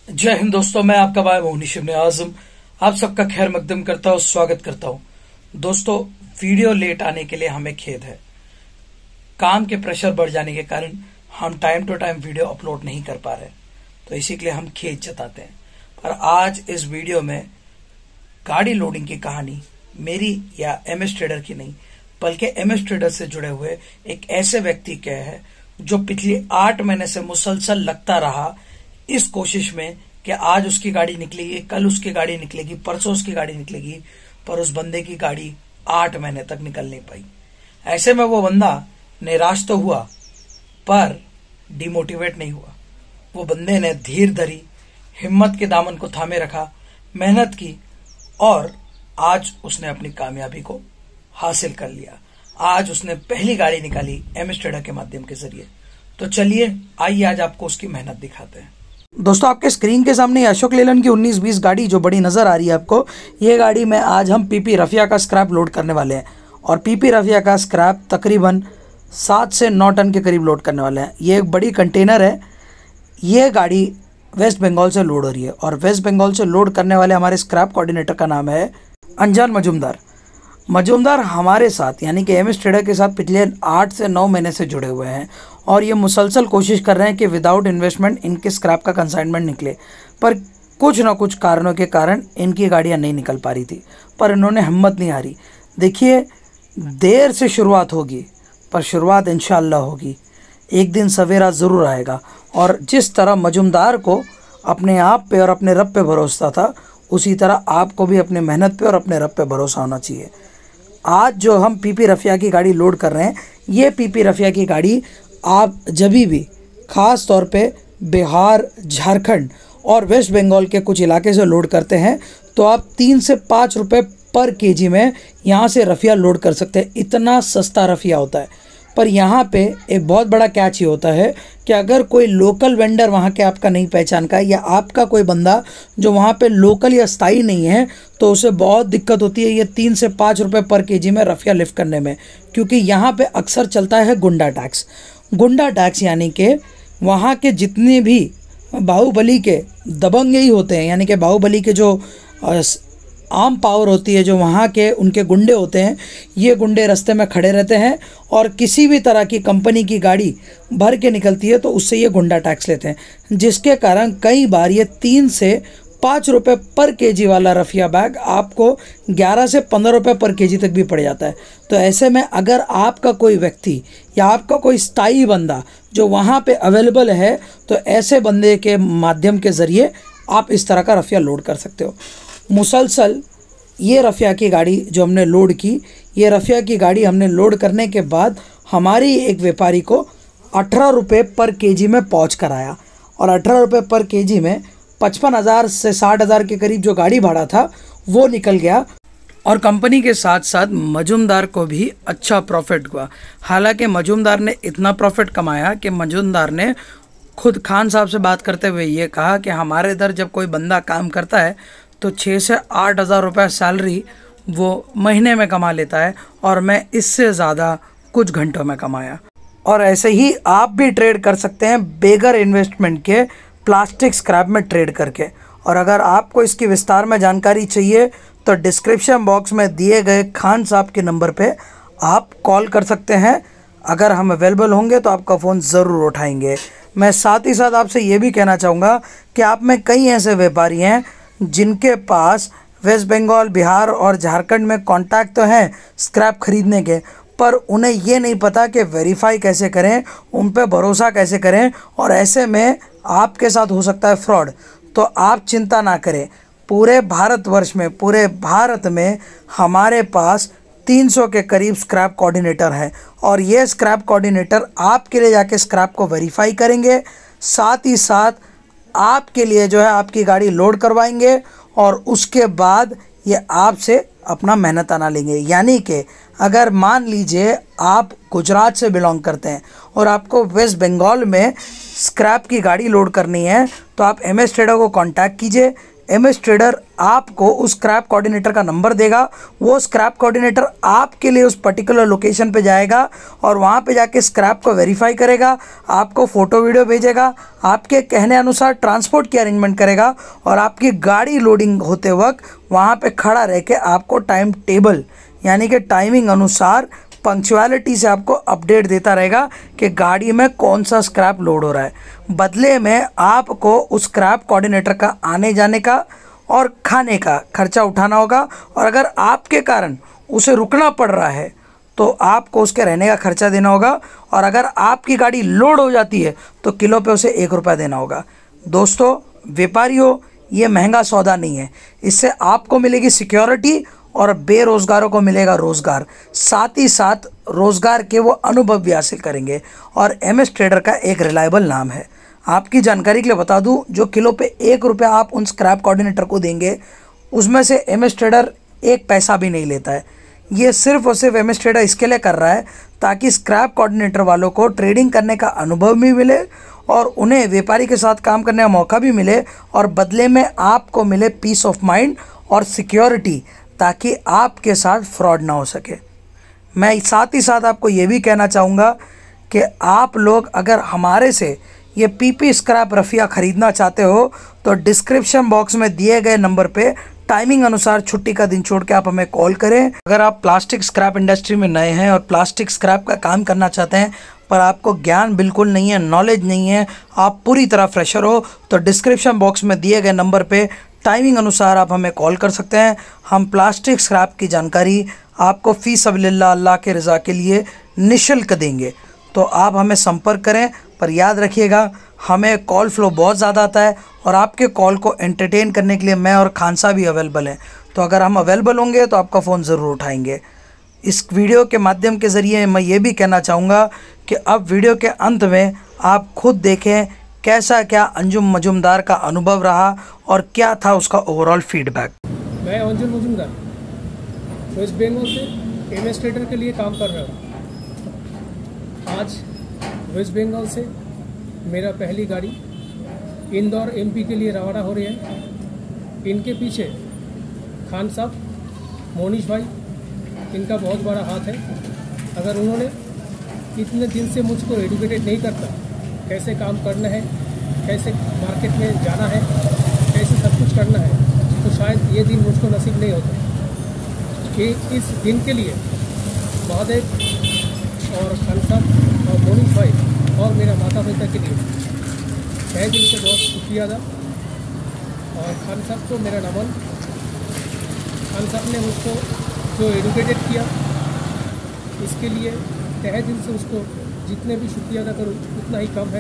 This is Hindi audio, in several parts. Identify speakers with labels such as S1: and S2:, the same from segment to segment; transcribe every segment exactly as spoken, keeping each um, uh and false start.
S1: जय हिंद दोस्तों, मैं आपका भाई मोहनीश इब्ने आजम आप सबका खैर मकदम करता हूँ, स्वागत करता हूँ। दोस्तों, वीडियो लेट आने के लिए हमें खेद है। काम के प्रेशर बढ़ जाने के कारण हम time to time video upload नहीं कर पा रहे, तो इसी के लिए हम खेद जताते हैं। पर आज इस वीडियो में गाड़ी लोडिंग की कहानी मेरी या एम एस ट्रेडर की नहीं, बल्कि एम एस ट्रेडर से जुड़े हुए एक ऐसे व्यक्ति के है जो पिछले आठ महीने से मुसलसल लगता रहा इस कोशिश में कि आज उसकी गाड़ी निकलेगी, कल उसकी गाड़ी निकलेगी, परसों उसकी गाड़ी निकलेगी, पर उस बंदे की गाड़ी आठ महीने तक निकल नहीं पाई। ऐसे में वो बंदा निराश तो हुआ पर डिमोटिवेट नहीं हुआ। वो बंदे ने धीर धरी, हिम्मत के दामन को थामे रखा, मेहनत की और आज उसने अपनी कामयाबी को हासिल कर लिया। आज उसने पहली गाड़ी निकाली एम एस ट्रेडर के माध्यम के जरिए। तो चलिए आइए आज आपको उसकी मेहनत दिखाते हैं। दोस्तों, आपके स्क्रीन के सामने अशोक लेलैंड की उन्नीस बीस गाड़ी जो बड़ी नज़र आ रही है आपको, ये गाड़ी में आज हम पीपी रफिया का स्क्रैप लोड करने वाले हैं। और पीपी रफिया का स्क्रैप तकरीबन सात से नौ टन के करीब लोड करने वाले हैं। ये एक बड़ी कंटेनर है। ये गाड़ी वेस्ट बंगाल से लोड हो रही है और वेस्ट बंगाल से लोड करने वाले हमारे स्क्रैप कोऑर्डिनेटर का नाम है अनजान मजूमदार। मजूमदार हमारे साथ यानी कि एम एस ट्रेडर के साथ पिछले आठ से नौ महीने से जुड़े हुए हैं और ये मुसलसल कोशिश कर रहे हैं कि विदाउट इन्वेस्टमेंट इनके स्क्रैप का कंसाइनमेंट निकले, पर कुछ ना कुछ कारणों के कारण इनकी गाड़ियां नहीं निकल पा रही थी। पर इन्होंने हिम्मत नहीं हारी। देखिए, देर से शुरुआत होगी पर शुरुआत इंशाअल्लाह होगी। एक दिन सवेरा ज़रूर आएगा। और जिस तरह मजूमदार को अपने आप पे और अपने रब पे भरोसा था, उसी तरह आपको भी अपने मेहनत पे और अपने रब पे भरोसा होना चाहिए। आज जो हम पीपी रफिया की गाड़ी लोड कर रहे हैं, ये पीपी रफिया की गाड़ी आप जब भी ख़ास तौर पे बिहार, झारखंड और वेस्ट बंगाल के कुछ इलाके से लोड करते हैं तो आप तीन से पाँच रुपये पर केजी में यहाँ से रफिया लोड कर सकते हैं। इतना सस्ता रफिया होता है। पर यहाँ पे एक बहुत बड़ा कैच ये होता है कि अगर कोई लोकल वेंडर वहाँ के आपका नहीं पहचान का, या आपका कोई बंदा जो वहाँ पे लोकल या स्थायी नहीं है, तो उसे बहुत दिक्कत होती है ये तीन से पाँच रुपये पर केजी में रफिया लिफ्ट करने में। क्योंकि यहाँ पे अक्सर चलता है गुंडा टैक्स। गुंडा टैक्स यानी कि वहाँ के जितने भी बाहुबली के दबंग ही होते हैं, यानी कि बाहुबली के जो आम पावर होती है, जो वहाँ के उनके गुंडे होते हैं, ये गुंडे रास्ते में खड़े रहते हैं और किसी भी तरह की कंपनी की गाड़ी भर के निकलती है तो उससे ये गुंडा टैक्स लेते हैं, जिसके कारण कई बार ये तीन से पाँच रुपये पर केजी वाला रफिया बैग आपको ग्यारह से पंद्रह रुपये पर केजी तक भी पड़ जाता है। तो ऐसे में अगर आपका कोई व्यक्ति या आपका कोई स्थायी बंदा जो वहाँ पे अवेलेबल है, तो ऐसे बंदे के माध्यम के ज़रिए आप इस तरह का रफिया लोड कर सकते हो। मुसलसल ये रफिया की गाड़ी जो हमने लोड की, ये रफिया की गाड़ी हमने लोड करने के बाद हमारी एक व्यापारी को अठारह रुपये पर केजी में पहुँच कर आया। और अठारह रुपये पर केजी में पचपन हज़ार से साठ हज़ार के करीब जो गाड़ी भाड़ा था वो निकल गया। और कंपनी के साथ साथ मजूमदार को भी अच्छा प्रॉफिट हुआ। हालांकि मजूमदार ने इतना प्रॉफिट कमाया कि मजूमदार ने खुद खान साहब से बात करते हुए ये कहा कि हमारे इधर जब कोई बंदा काम करता है तो छः से आठ हज़ार रुपये सैलरी वो महीने में कमा लेता है, और मैं इससे ज़्यादा कुछ घंटों में कमाया। और ऐसे ही आप भी ट्रेड कर सकते हैं बेगर इन्वेस्टमेंट के प्लास्टिक स्क्रैप में ट्रेड करके। और अगर आपको इसकी विस्तार में जानकारी चाहिए तो डिस्क्रिप्शन बॉक्स में दिए गए खान साहब के नंबर पे आप कॉल कर सकते हैं। अगर हम अवेलेबल होंगे तो आपका फ़ोन ज़रूर उठाएंगे। मैं साथ ही साथ आपसे ये भी कहना चाहूँगा कि आप में कई ऐसे व्यापारी हैं जिनके पास वेस्ट बंगाल, बिहार और झारखंड में कॉन्टैक्ट तो हैं स्क्रैप खरीदने के, पर उन्हें ये नहीं पता कि वेरीफाई कैसे करें, उन पे भरोसा कैसे करें, और ऐसे में आपके साथ हो सकता है फ्रॉड। तो आप चिंता ना करें। पूरे भारतवर्ष में, पूरे भारत में हमारे पास तीन सौ के करीब स्क्रैप कोऑर्डिनेटर हैं और ये स्क्रैप कोऑर्डिनेटर आपके लिए जाके स्क्रैप को वेरीफाई करेंगे, साथ ही साथ आपके लिए जो है आपकी गाड़ी लोड करवाएंगे और उसके बाद ये आपसे अपना मेहनताना लेंगे। यानी कि अगर मान लीजिए आप गुजरात से बिलोंग करते हैं और आपको वेस्ट बंगाल में स्क्रैप की गाड़ी लोड करनी है, तो आप एम एस ट्रेडर को कांटेक्ट कीजिए। एम एस ट्रेडर आपको उस स्क्रैप कोऑर्डिनेटर का नंबर देगा। वो स्क्रैप कोऑर्डिनेटर आपके लिए उस पर्टिकुलर लोकेशन पे जाएगा और वहाँ पे जाके स्क्रैप को वेरीफाई करेगा, आपको फ़ोटो वीडियो भेजेगा, आपके कहने अनुसार ट्रांसपोर्ट की अरेंजमेंट करेगा और आपकी गाड़ी लोडिंग होते वक्त वहाँ पे खड़ा रह के आपको टाइम टेबल यानी कि टाइमिंग अनुसार पंक्चुअलिटी से आपको अपडेट देता रहेगा कि गाड़ी में कौन सा स्क्रैप लोड हो रहा है। बदले में आपको उस स्क्रैप कोऑर्डिनेटर का आने जाने का और खाने का खर्चा उठाना होगा और अगर आपके कारण उसे रुकना पड़ रहा है तो आपको उसके रहने का खर्चा देना होगा और अगर आपकी गाड़ी लोड हो जाती है तो किलो पे उसे एक रुपया देना होगा। दोस्तों व्यापारियों, ये महंगा सौदा नहीं है। इससे आपको मिलेगी सिक्योरिटी और बेरोजगारों को मिलेगा रोजगार, साथ ही साथ रोजगार के वो अनुभव भी हासिल करेंगे और एम एस ट्रेडर का एक रिलायबल नाम है। आपकी जानकारी के लिए बता दूं, जो किलो पे एक रुपया आप उन स्क्रैप कोऑर्डिनेटर को देंगे उसमें से एम एस ट्रेडर एक पैसा भी नहीं लेता है। ये सिर्फ और सिर्फ एम एस ट्रेडर इसके लिए कर रहा है ताकि स्क्रैप कोऑर्डिनेटर वालों को ट्रेडिंग करने का अनुभव भी मिले और उन्हें व्यापारी के साथ काम करने का मौका भी मिले और बदले में आपको मिले पीस ऑफ माइंड और सिक्योरिटी, ताकि आपके साथ फ्रॉड ना हो सके। मैं साथ ही साथ आपको ये भी कहना चाहूँगा कि आप लोग अगर हमारे से ये पीपी स्क्रैप रफिया ख़रीदना चाहते हो तो डिस्क्रिप्शन बॉक्स में दिए गए नंबर पे टाइमिंग अनुसार छुट्टी का दिन छोड़ के आप हमें कॉल करें। अगर आप प्लास्टिक स्क्रैप इंडस्ट्री में नए हैं और प्लास्टिक स्क्रैप का काम करना चाहते हैं पर आपको ज्ञान बिल्कुल नहीं है, नॉलेज नहीं है, आप पूरी तरह फ्रेशर हो, तो डिस्क्रिप्शन बॉक्स में दिए गए नंबर पे टाइमिंग अनुसार आप हमें कॉल कर सकते हैं। हम प्लास्टिक स्क्रैप की जानकारी आपको फ़ी सबीलिल्लाह अल्लाह के रज़ा के लिए निःशुल्क देंगे, तो आप हमें संपर्क करें। पर याद रखिएगा, हमें कॉल फ्लो बहुत ज़्यादा आता है और आपके कॉल को एंटरटेन करने के लिए मैं और खान साहब भी अवेलेबल हैं। तो अगर हम अवेलेबल होंगे तो आपका फ़ोन ज़रूर उठाएंगे। इस वीडियो के माध्यम के ज़रिए मैं ये भी कहना चाहूँगा कि अब वीडियो के अंत में आप खुद देखें कैसा क्या अंजुम मजुमदार का अनुभव रहा और क्या था उसका ओवरऑल फीडबैक।
S2: मैं अंजुम मजुमदार वेस्ट बंगाल से एम एस ट्रेडर के लिए काम कर रहा हूँ। आज वेस्ट बंगाल से मेरा पहली गाड़ी इंदौर एमपी के लिए रवाना हो रही है। इनके पीछे खान साहब, मोनीश भाई, इनका बहुत बड़ा हाथ है। अगर उन्होंने इतने दिन से मुझको एडुकेटेड नहीं करता कैसे काम करना है, कैसे मार्केट में जाना है, कैसे सब कुछ करना है, तो शायद ये दिन मुझको नसीब नहीं होता। कि इस दिन के लिए महादेव और खान साहब और मोनीश भाई और मेरा माता पिता के लिए तहे दिल से बहुत शुक्रिया अदा। और खान साहब को मेरा नमन। खान साहब ने मुझको जो एडुकेटेड किया इसके लिए तहे दिल से उसको जितने भी शुक्रिया अदा करूँ उतना ही कम है।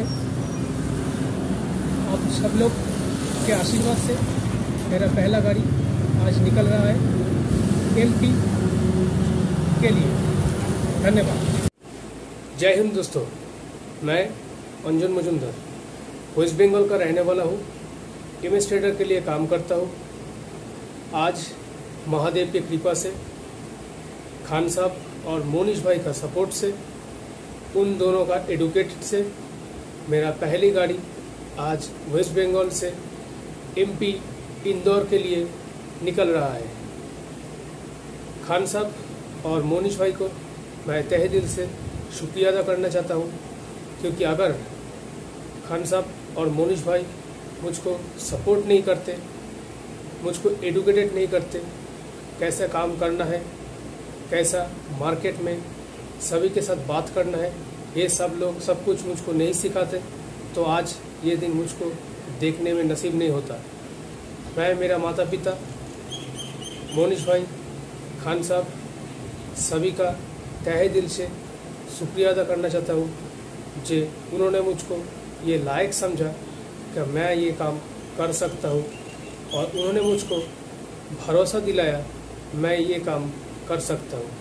S2: आप सब लोग के आशीर्वाद से मेरा पहला गाड़ी आज निकल रहा है एमपी के लिए। धन्यवाद। जय हिंद दोस्तों, मैं अंजुम मजुमदार वेस्ट बंगाल का रहने वाला हूँ। एम एस ट्रेडर के लिए काम करता हूँ। आज महादेव की कृपा से, खान साहब और मोनीश भाई का सपोर्ट से, उन दोनों का एडुकेटेड से मेरा पहली गाड़ी आज वेस्ट बंगाल से एमपी इंदौर के लिए निकल रहा है। खान साहब और मोनीश भाई को मैं तहे दिल से शुक्रिया अदा करना चाहता हूँ, क्योंकि अगर खान साहब और मोनीश भाई मुझको सपोर्ट नहीं करते, मुझको एडुकेटेड नहीं करते कैसे काम करना है, कैसा मार्केट में सभी के साथ बात करना है, ये सब लोग सब कुछ मुझको नहीं सिखाते, तो आज ये दिन मुझको देखने में नसीब नहीं होता। मैं मेरा माता पिता, मोनीश भाई, खान साहब सभी का तहे दिल से शुक्रिया अदा करना चाहता हूँ जे उन्होंने मुझको ये लायक समझा कि मैं ये काम कर सकता हूँ और उन्होंने मुझको भरोसा दिलाया मैं ये काम कर सकता हूँ।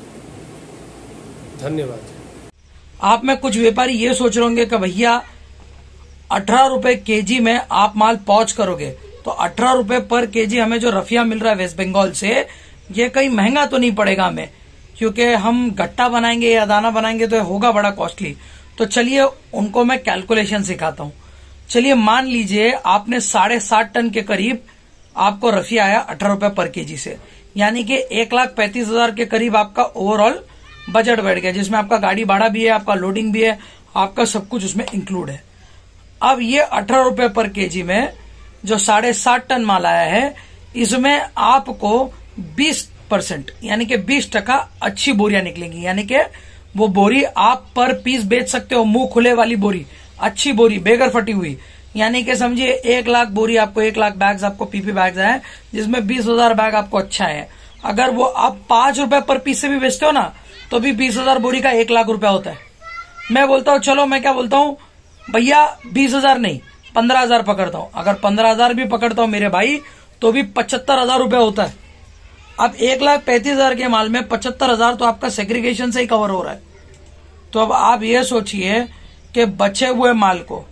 S2: धन्यवाद।
S1: आप में कुछ व्यापारी ये सोच रहे होंगे कि भैया अठारह रुपए केजी में आप माल पहुंच करोगे, तो अठारह रुपए पर केजी हमें जो रफिया मिल रहा है वेस्ट बंगाल से, ये कहीं महंगा तो नहीं पड़ेगा हमें, क्योंकि हम गट्टा बनाएंगे या दाना बनाएंगे तो होगा बड़ा कॉस्टली। तो चलिए उनको मैं कैलकुलेशन सिखाता हूँ। चलिए मान लीजिए आपने साढ़े सात टन के करीब आपको रफी आया अठारह रुपए पर केजी से, यानी कि एक लाख पैंतीस हजार के करीब आपका ओवरऑल बजट बैठ गया, जिसमें आपका गाड़ी भाड़ा भी है, आपका लोडिंग भी है, आपका सब कुछ उसमें इंक्लूड है। अब ये अठारह रुपए पर केजी में जो साढ़े सात टन माल आया है, इसमें आपको बीस परसेंट यानी कि बीस टका अच्छी बोरियां निकलेंगी, यानी कि वो बोरी आप पर पीस बेच सकते हो, मुंह खुले वाली बोरी, अच्छी बोरी, बेगर फटी हुई, यानी कि समझिए एक लाख बोरी आपको, एक लाख बैग्स आपको पीपी बैग्स आए, जिसमें बीस हजार बैग आपको अच्छा है। अगर वो आप पांच रुपए पर पीस से भी बेचते हो ना, तो भी बीस हजार बोरी का एक लाख रुपया होता है। मैं बोलता हूँ, चलो मैं क्या बोलता हूँ भैया, बीस हजार नहीं पंद्रह हजार पकड़ता हूँ। अगर पंद्रह हजार भी पकड़ता हूँ मेरे भाई, तो भी पचहत्तर हजार रुपया होता है। अब एक लाख पैंतीस हजार के माल में पचहत्तर हजार तो आपका सेग्रीगेशन से ही कवर हो रहा है। तो अब आप ये सोचिए कि बचे हुए माल को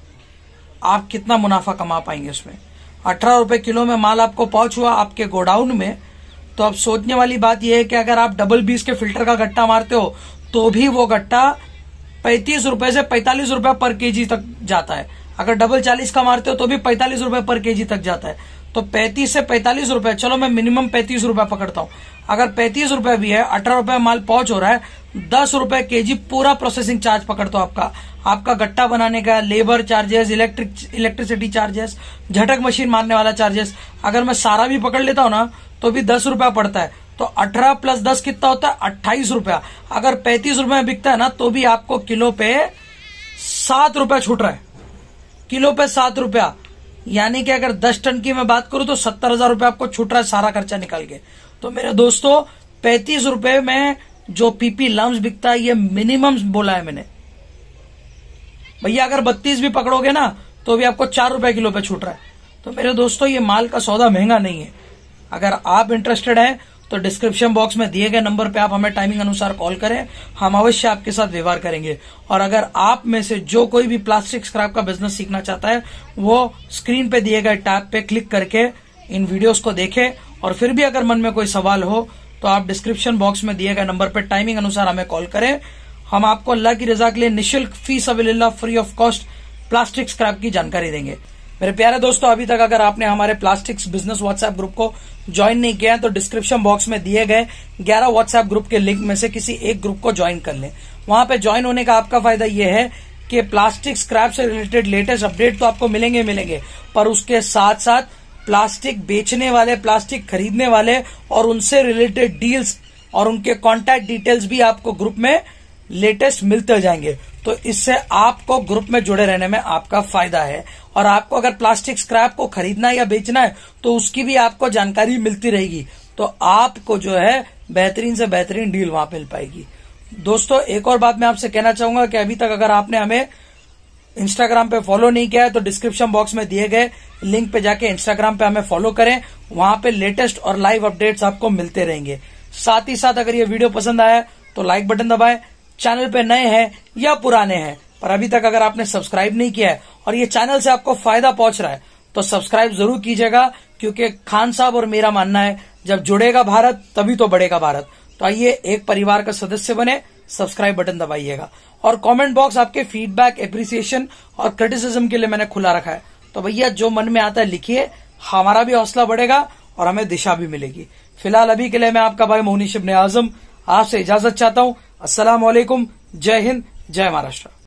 S1: आप कितना मुनाफा कमा पाएंगे उसमें। अठारह रुपए किलो में माल आपको पहुंच हुआ आपके गोडाउन में, तो अब सोचने वाली बात यह है कि अगर आप डबल बीस के फिल्टर का गट्टा मारते हो, तो भी वो गट्टा पैंतीस रुपए से पैंतालीस रुपए पर केजी तक जाता है। अगर डबल चालीस का मारते हो तो भी पैंतालीस रुपए पर केजी तक जाता है। तो पैंतीस से पैंतालीस रुपए, चलो मैं मिनिमम पैंतीस रुपए पकड़ता हूं। अगर पैंतीस रुपए भी है, अठारह रुपए माल पहुंच हो रहा है, दस रुपए केजी पूरा प्रोसेसिंग चार्ज पकड़ता हूं आपका, आपका गट्टा बनाने का, labour charges, electric electricity charges, झटक मशीन मारने वाला चार्जेस, अगर मैं सारा भी पकड़ लेता हूं ना, तो भी दस रुपया पड़ता है। तो अठारह प्लस दस कितना होता है, अट्ठाईस रुपया। अगर पैंतीस रुपए में बिकता है ना, तो भी आपको किलो पे सात रुपया छूट रहा है, किलो पे सात रुपया, यानी कि अगर दस टन की मैं बात करूं तो सत्तर हजार रुपया आपको छूट रहा है सारा खर्चा निकाल के। तो मेरे दोस्तों, पैंतीस रुपए में जो पीपी लम्स बिकता है, ये मिनिमम बोला है मैंने भैया। अगर बत्तीस भी पकड़ोगे ना, तो भी आपको चार रुपए किलो पे छूट रहा है। तो मेरे दोस्तों, ये माल का सौदा महंगा नहीं है। अगर आप इंटरेस्टेड हैं तो डिस्क्रिप्शन बॉक्स में दिए गए नंबर पे आप हमें टाइमिंग अनुसार कॉल करें, हम अवश्य आपके साथ व्यवहार करेंगे। और अगर आप में से जो कोई भी प्लास्टिक स्क्रैप का बिजनेस सीखना चाहता है, वो स्क्रीन पे दिए गए टैब पे क्लिक करके इन वीडियोस को देखे। और फिर भी अगर मन में कोई सवाल हो तो आप डिस्क्रिप्शन बॉक्स में दिए गए नंबर पर टाइमिंग अनुसार हमें कॉल करें। हम आपको अल्लाह की रजा के लिए निःशुल्क, फी सबिलिल्लाह, free of cost plastic scrap की जानकारी देंगे। मेरे प्यारे दोस्तों, अभी तक अगर आपने हमारे प्लास्टिक्स बिजनेस व्हाट्सएप ग्रुप को ज्वाइन नहीं किया है, तो डिस्क्रिप्शन बॉक्स में दिए गए ग्यारह व्हाट्सएप ग्रुप के लिंक में से किसी एक ग्रुप को ज्वाइन कर लें। वहां पे ज्वाइन होने का आपका फायदा यह है कि प्लास्टिक स्क्रैप से रिलेटेड लेटेस्ट अपडेट तो आपको मिलेंगे मिलेंगे पर उसके साथ साथ प्लास्टिक बेचने वाले, प्लास्टिक खरीदने वाले और उनसे रिलेटेड डील्स और उनके कॉन्टैक्ट डिटेल्स भी आपको ग्रुप में लेटेस्ट मिलते जाएंगे। तो इससे आपको ग्रुप में जुड़े रहने में आपका फायदा है। और आपको अगर प्लास्टिक स्क्रैप को खरीदना या बेचना है, तो उसकी भी आपको जानकारी मिलती रहेगी। तो आपको जो है बेहतरीन से बेहतरीन डील वहां मिल पाएगी। दोस्तों, एक और बात मैं आपसे कहना चाहूंगा कि अभी तक अगर आपने हमें इंस्टाग्राम पे फॉलो नहीं किया है, तो डिस्क्रिप्शन बॉक्स में दिए गए लिंक पे जाके इंस्टाग्राम पे हमें फॉलो करें। वहां पे लेटेस्ट और लाइव अपडेट्स आपको मिलते रहेंगे। साथ ही साथ अगर ये वीडियो पसंद आया तो लाइक बटन दबाएं। चैनल पे नए हैं या पुराने हैं पर अभी तक अगर आपने सब्सक्राइब नहीं किया है और ये चैनल से आपको फायदा पहुंच रहा है, तो सब्सक्राइब जरूर कीजिएगा, क्योंकि खान साहब और मेरा मानना है, जब जुड़ेगा भारत तभी तो बढ़ेगा भारत। तो आइए एक परिवार का सदस्य बने, सब्सक्राइब बटन दबाइएगा। और कमेंट बॉक्स आपके फीडबैक, एप्रिसिएशन और क्रिटिसिज्म के लिए मैंने खुला रखा है। तो भैया जो मन में आता है लिखिए, हमारा भी हौसला बढ़ेगा और हमें दिशा भी मिलेगी। फिलहाल अभी के लिए मैं आपका भाई मोहनीश इब्ने आजम आपसे इजाजत चाहता हूं। अस्सलाम वालेकुम, जय हिंद, जय महाराष्ट्र।